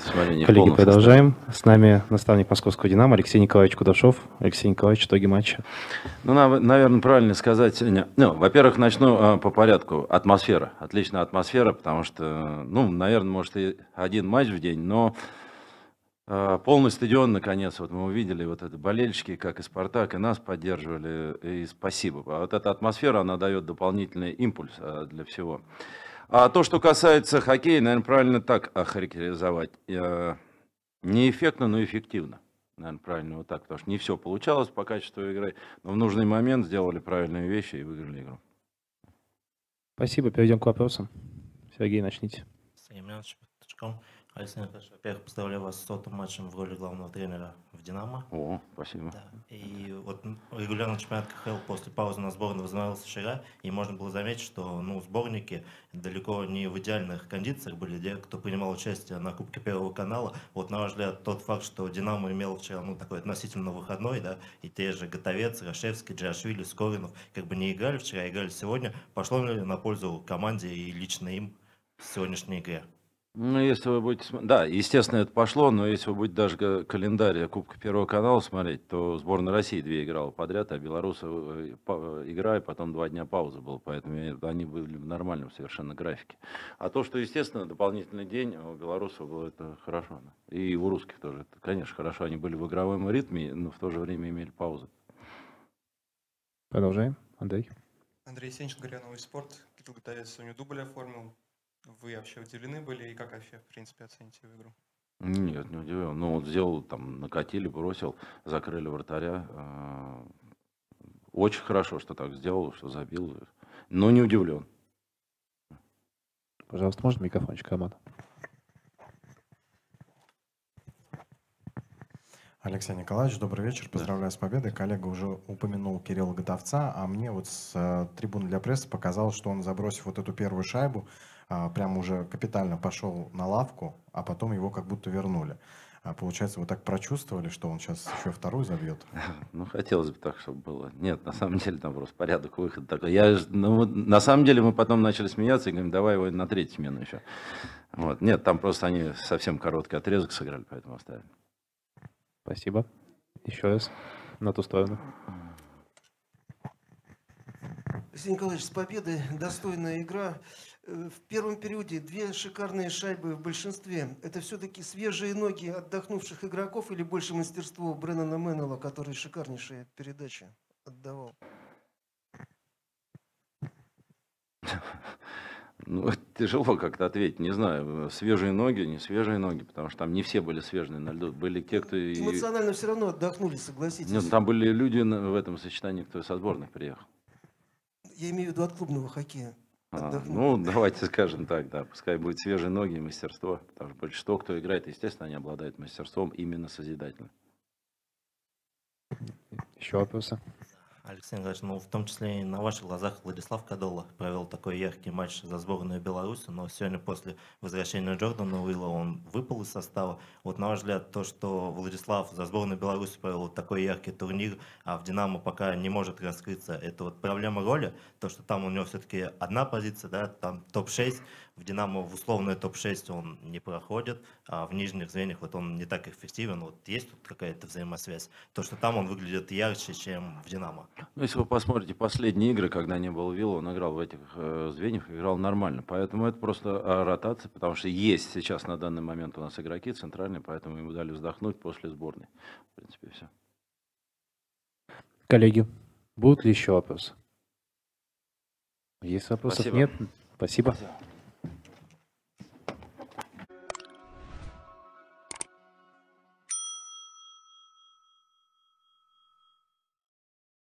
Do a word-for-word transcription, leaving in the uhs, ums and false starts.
смотрю, не в Коллеги, полном составе. продолжаем. С нами наставник московского «Динамо» Алексей Николаевич Кудашов. Алексей Николаевич, итоги матча. Ну, наверное, правильно сказать. Ну, во-первых, начну по порядку. Атмосфера. Отличная атмосфера, потому что, ну, наверное, может и один матч в день, но полный стадион, наконец, вот мы увидели, вот это болельщики, как и «Спартак», и нас поддерживали, и спасибо. А вот эта атмосфера, она дает дополнительный импульс для всего. А то, что касается хоккея, наверное, правильно так охарактеризовать. Не эффектно, но эффективно. Наверное, правильно вот так, потому что не все получалось по качеству игры, но в нужный момент сделали правильные вещи и выиграли игру. Спасибо, перейдем к вопросам. Сергей, начните. Александр Николаевич, во-первых, поздравляю вас с сотым матчем в роли главного тренера в «Динамо». О, спасибо. Да. И вот регулярный чемпионат КХЛ после паузы на сборную возобновился вчера, и можно было заметить, что ну, сборники далеко не в идеальных кондициях были, те, кто принимал участие на Кубке Первого канала. Вот, на ваш взгляд, тот факт, что «Динамо» имел вчера ну, такой относительно выходной, да, и те же Готовец, Рашевский, Джиашвили, Скоринов, как бы не играли вчера, играли сегодня, пошло ли на пользу команде и лично им в сегодняшней игре? Ну, если вы будете... Да, естественно, это пошло, но если вы будете даже календарь Кубка Первого канала смотреть, то сборная России две играла подряд, а белорусы игра, и потом два дня паузы было, поэтому они были в нормальном совершенно графике. А то, что, естественно, дополнительный день у белорусов было, это хорошо. И у русских тоже, это, конечно, хорошо. Они были в игровом ритме, но в то же время имели паузы. Продолжаем. Андрей. Андрей Сенченко, РИА Новый спорт. Кирилл Готовец сегодня дубль оформил. Вы вообще удивлены были и как вообще, в принципе, оцените его игру? Нет, не удивлен. Ну, вот сделал, там, накатили, бросил, закрыли вратаря. Очень хорошо, что так сделал, что забил. Но не удивлен. Пожалуйста, можно микрофончик, команда? Алексей Николаевич, добрый вечер. Поздравляю да. с победой. Коллега уже упомянул Кирилла Готовца, а мне вот с э, трибуны для прессы показалось, что он, забросив вот эту первую шайбу, э, прям уже капитально пошел на лавку, а потом его как будто вернули. А получается, вы так прочувствовали, что он сейчас еще вторую забьет? Ну, хотелось бы так, чтобы было. Нет, на самом деле там просто порядок выхода такой. Я, ну, на самом деле мы потом начали смеяться и говорим, давай его на третью смену еще. Вот. Нет, там просто они совсем короткий отрезок сыграли, поэтому оставили. Спасибо. Еще раз на ту сторону. Алексей Николаевич, с победой, достойная игра. В первом периоде две шикарные шайбы в большинстве. Это все-таки свежие ноги отдохнувших игроков или больше мастерство Бреннана Меннелла, который шикарнейшие передачи отдавал? Ну, тяжело как-то ответить, не знаю, свежие ноги, не свежие ноги, потому что там не все были свежие на льду, были те, кто... Эмоционально все равно отдохнули, согласитесь. Нет, там были люди в этом сочетании, кто со сборных приехал. Я имею в виду от клубного хоккея. А, ну, давайте скажем так, да, пускай будет свежие ноги и мастерство, потому что большинство, кто играет, естественно, они обладают мастерством именно созидательным. Еще вопросы? Алексей Николаевич, ну в том числе и на ваших глазах Владислав Кадола провел такой яркий матч за сборную Беларуси, но сегодня после возвращения Джордана Уилла он выпал из состава. Вот на ваш взгляд, то, что Владислав за сборную Беларуси провел такой яркий турнир, а в «Динамо» пока не может раскрыться, это вот проблема роли, то, что там у него все-таки одна позиция, да, там топ шесть, в «Динамо» в условное топ шесть он не проходит, а в нижних звеньях вот он не так эффективен. Вот есть тут какая-то взаимосвязь? То, что там он выглядит ярче, чем в «Динамо». Ну, если вы посмотрите последние игры, когда не был Вилла, он играл в этих э, звеньях, играл нормально. Поэтому это просто э, ротация, потому что есть сейчас на данный момент у нас игроки центральные, поэтому ему дали вздохнуть после сборной. В принципе, все. Коллеги, будут ли еще вопросы? Есть вопросов? Спасибо. Нет? Спасибо. Спасибо.